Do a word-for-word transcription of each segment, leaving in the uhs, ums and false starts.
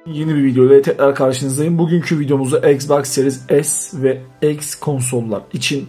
Yeni bir video ile tekrar karşınızdayım. Bugünkü videomuzda Xbox Series S ve X konsollar için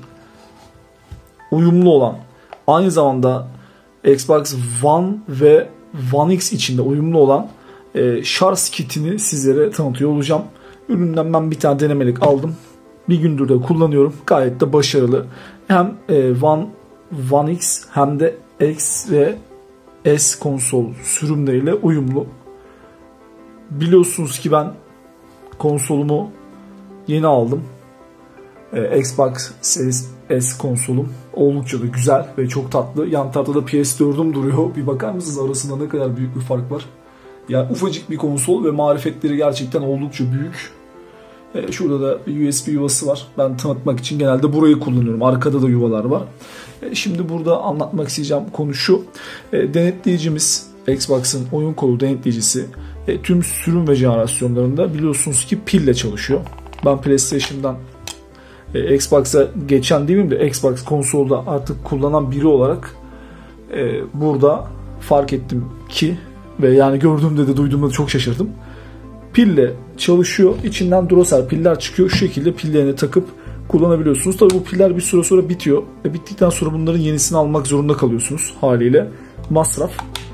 uyumlu olan, aynı zamanda Xbox One ve One X için de uyumlu olan e, şarj kitini sizlere tanıtıyor olacağım. Üründen ben bir tane denemelik aldım. Bir gündür de kullanıyorum. Gayet de başarılı. Hem e, One, One X hem de X ve S konsol sürümleriyle uyumlu. Biliyorsunuz ki ben konsolumu yeni aldım. Ee, Xbox Series S konsolum oldukça da güzel ve çok tatlı. Yan tarafta da P S dördüm duruyor. Bir bakar mısınız arasında ne kadar büyük bir fark var. Yani ufacık bir konsol ve marifetleri gerçekten oldukça büyük. Ee, şurada da U S B yuvası var. Ben tanıtmak için genelde burayı kullanıyorum. Arkada da yuvalar var. Ee, şimdi burada anlatmak isteyeceğim konu şu. Ee, denetleyicimiz, Xbox'ın oyun kolu denetleyicisi E, tüm sürüm ve jenerasyonlarında biliyorsunuz ki pille çalışıyor. Ben PlayStation'dan e, Xbox'a geçen demeyeyim de Xbox konsolda artık kullanan biri olarak e, burada fark ettim ki ve yani gördüğümde de duyduğumda da çok şaşırdım. Pille çalışıyor. İçinden Duracell piller çıkıyor. Şu şekilde pillerini takıp kullanabiliyorsunuz. Tabii bu piller bir süre sonra bitiyor. E, bittikten sonra bunların yenisini almak zorunda kalıyorsunuz haliyle. Masraf.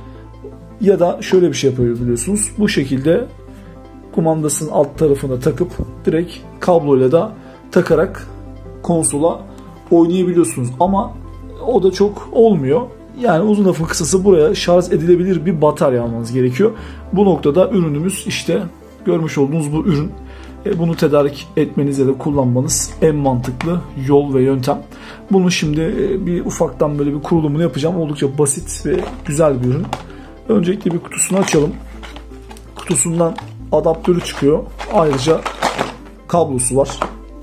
Ya da şöyle bir şey yapabiliyorsunuz. Bu şekilde kumandasının alt tarafına takıp direkt kabloyla da takarak konsola oynayabiliyorsunuz. Ama o da çok olmuyor. Yani uzun lafın kısası buraya şarj edilebilir bir batarya almanız gerekiyor. Bu noktada ürünümüz işte görmüş olduğunuz bu ürün. Bunu tedarik etmeniz ya da kullanmanız en mantıklı yol ve yöntem. Bunu şimdi bir ufaktan böyle bir kurulumunu yapacağım. Oldukça basit ve güzel bir ürün. Öncelikle bir kutusunu açalım. Kutusundan adaptörü çıkıyor. Ayrıca kablosu var.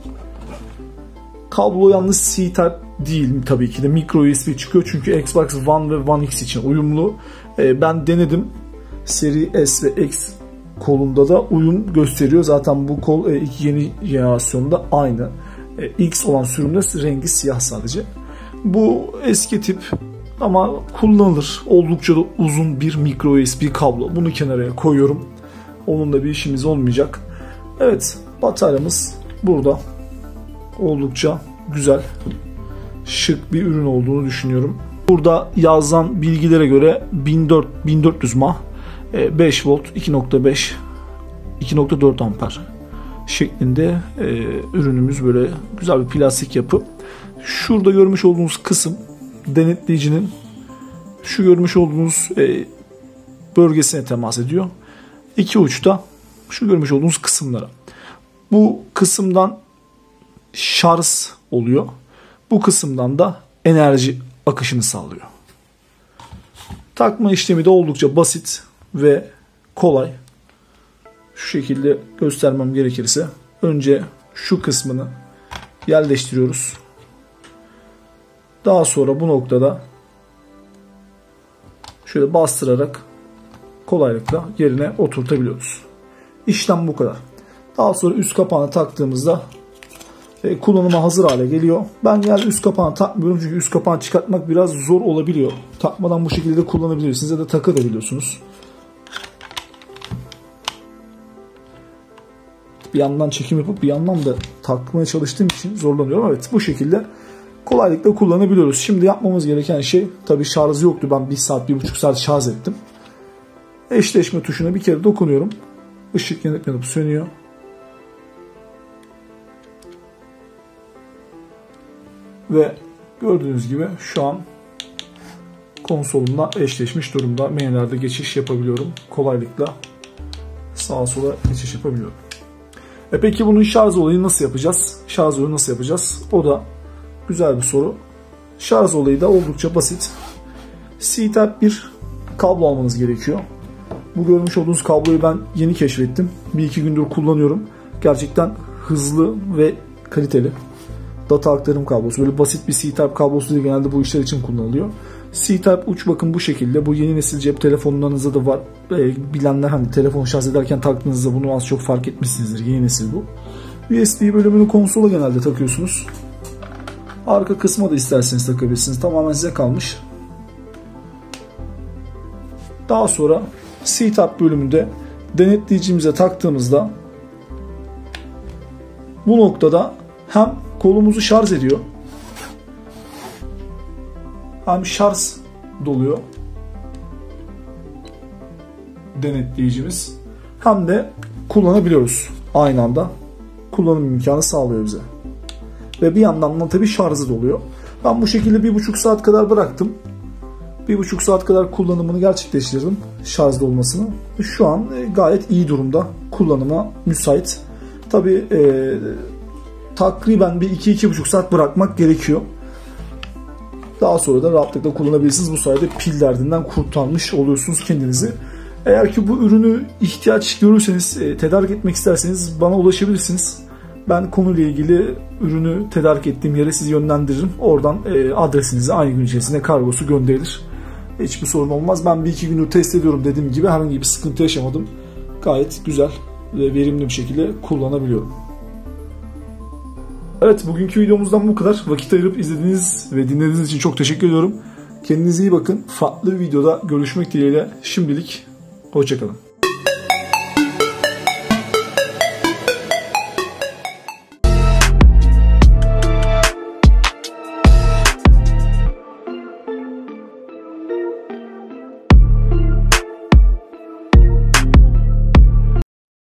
Kablo yalnız C-Type değil tabii ki de. Micro U S B çıkıyor. Çünkü Xbox One ve One X için uyumlu. Ben denedim. Seri S ve X kolunda da uyum gösteriyor. Zaten bu kol iki yeni jenerasyonda aynı. X olan sürümde rengi siyah sadece. Bu eski tip ama kullanılır. Oldukça da uzun bir micro U S B kablo. Bunu kenara koyuyorum. Onunla bir işimiz olmayacak. Evet, bataryamız burada. Oldukça güzel, şık bir ürün olduğunu düşünüyorum. Burada yazılan bilgilere göre bin dört yüz mAh, beş volt, iki nokta beş, iki nokta dört amper şeklinde e, ürünümüz böyle güzel bir plastik yapı. Şurada görmüş olduğunuz kısım denetleyicinin şu görmüş olduğunuz e, bölgesine temas ediyor. İki uçta şu görmüş olduğunuz kısımlara. Bu kısımdan şarj oluyor. Bu kısımdan da enerji akışını sağlıyor. Takma işlemi de oldukça basit ve kolay. Şu şekilde göstermem gerekirse önce şu kısmını yerleştiriyoruz. Daha sonra bu noktada şöyle bastırarak kolaylıkla yerine oturtabiliyoruz. İşlem bu kadar. Daha sonra üst kapağını taktığımızda e, kullanıma hazır hale geliyor. Ben yani üst kapağını takmıyorum çünkü üst kapağını çıkartmak biraz zor olabiliyor. Takmadan bu şekilde de kullanabilirsiniz ya da takabiliyorsunuz. Bir yandan çekim yapıp bir yandan da takmaya çalıştığım için zorlanıyorum. Evet, bu şekilde kolaylıkla kullanabiliyoruz. Şimdi yapmamız gereken şey, tabii şarjı yoktu. Ben bir saat, bir buçuk saat şarj ettim. Eşleşme tuşuna bir kere dokunuyorum. Işık yanıp yanıp sönüyor. Ve gördüğünüz gibi şu an konsolumla eşleşmiş durumda. Menülerde geçiş yapabiliyorum. Kolaylıkla sağa sola geçiş yapabiliyorum. E peki bunun şarj olayını nasıl yapacağız? Şarj olayını nasıl yapacağız? O da güzel bir soru. Şarj olayı da oldukça basit. C-Type bir kablo almanız gerekiyor. Bu görmüş olduğunuz kabloyu ben yeni keşfettim. Bir iki gündür kullanıyorum. Gerçekten hızlı ve kaliteli. Data aktarım kablosu. Böyle basit bir C-Type kablosu değil, genelde bu işler için kullanılıyor. C-Type uç bakın bu şekilde. Bu yeni nesil cep telefonlarınızda da var. E, bilenler hani telefon şarj ederken taktığınızda bunu az çok fark etmişsinizdir. Yeni nesil bu. U S B bölümünü konsola genelde takıyorsunuz. Arka kısma da isterseniz takabilirsiniz. Tamamen size kalmış. Daha sonra C-Type bölümünde denetleyicimize taktığımızda bu noktada hem kolumuzu şarj ediyor, hem şarj doluyor denetleyicimiz, hem de kullanabiliyoruz. Aynı anda kullanım imkanı sağlıyor bize. Ve bir yandan da tabii şarjı doluyor. Ben bu şekilde bir buçuk saat kadar bıraktım. Bir buçuk saat kadar kullanımını gerçekleştirdim. Şarjda olmasını. Şu an gayet iyi durumda. Kullanıma müsait. Tabii e, takriben bir iki iki buçuk saat bırakmak gerekiyor. Daha sonra da rahatlıkla kullanabilirsiniz. Bu sayede pil derdinden kurtarmış oluyorsunuz kendinizi. Eğer ki bu ürünü ihtiyaç görürseniz, e, tedarik etmek isterseniz bana ulaşabilirsiniz. Ben konuyla ilgili ürünü tedarik ettiğim yere sizi yönlendiririm. Oradan e, adresinize aynı gün içerisinde kargosu gönderilir. Hiçbir sorun olmaz. Ben bir iki gündür test ediyorum, dediğim gibi herhangi bir sıkıntı yaşamadım. Gayet güzel ve verimli bir şekilde kullanabiliyorum. Evet, bugünkü videomuzdan bu kadar. Vakit ayırıp izlediğiniz ve dinlediğiniz için çok teşekkür ediyorum. Kendinize iyi bakın. Farklı bir videoda görüşmek dileğiyle. Şimdilik hoşça kalın.